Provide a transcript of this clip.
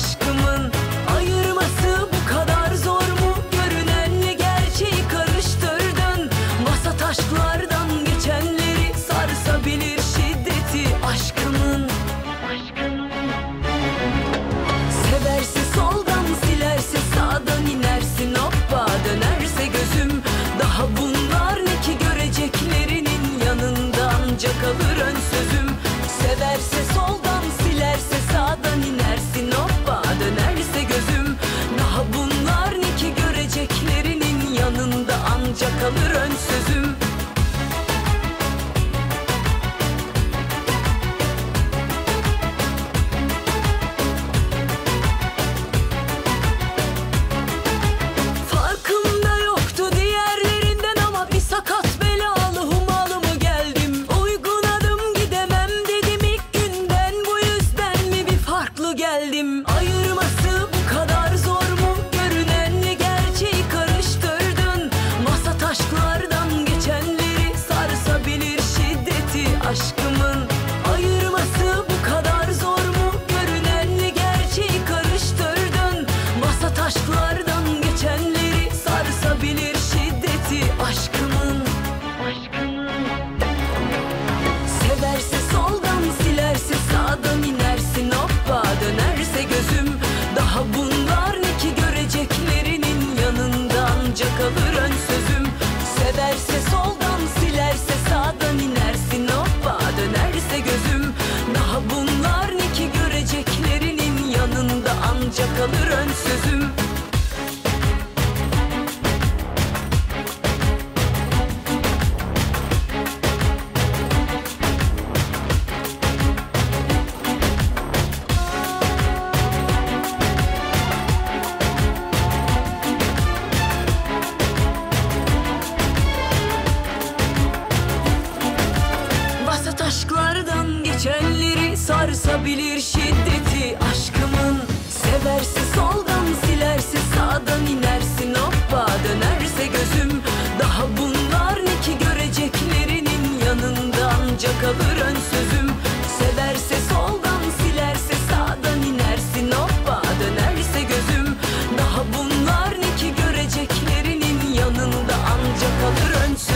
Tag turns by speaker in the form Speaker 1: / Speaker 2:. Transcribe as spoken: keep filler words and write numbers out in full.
Speaker 1: aşkımın. Ayırması bu kadar zor mu? Görünenle gerçeği karıştırdın. Masa taşlardan geçenleri sarsabilir şiddeti aşkımın. Severse soldan, silerse sağdan inersin, hoppa dönerse gözüm. Daha bunlar ne ki, göreceklerinin yanında ancak alır ön sözüm. Severse soldan, silerse sağdan inersin, hoppa dönerse gözüm. Daha bunlar ne ki, göreceklerinin yanında ancak alır ön sözüm. Farkımda yoktu diğerlerinden ama bir sakat belalı humalı mı geldim? Uygun adım gidemem dedim ilk günden, bu yüzden mi bir farklı geldim? Ayırması bu kadar zor mu? Görünenle gerçeği karıştırdın. Masa taşlardan geçenleri sarsabilir şiddeti aşkımın. Ayırması bu kadar zor mu? Görünenle gerçeği karıştırdın. Masa taşlardan geçenleri sarsabilir şiddeti aşkımın. Severse soldan, silerse sağdan inersin, hoppa dönerse gözüm. Daha bunlar ne ki, göreceklerinin yanında ancak alır ön sözüm. Severse soldan, silerse sağdan inersin, hoppa dönerse gözüm. Daha bunlar ne ki, göreceklerinin yanında ancak alır ön sözüm. Masa taşlardan geçenleri sarsabilir şiddeti aşkımın. Severse soldan, silerse sağdan inersin, hoppa dönerse gözüm. Daha bunlar ne ki, göreceklerinin yanında ancak alır ön sözüm. Severse soldan, silerse sağdan inersin, hoppa dönerse gözüm. Daha bunlar ne ki, göreceklerinin yanında ancak alır ön sözüm.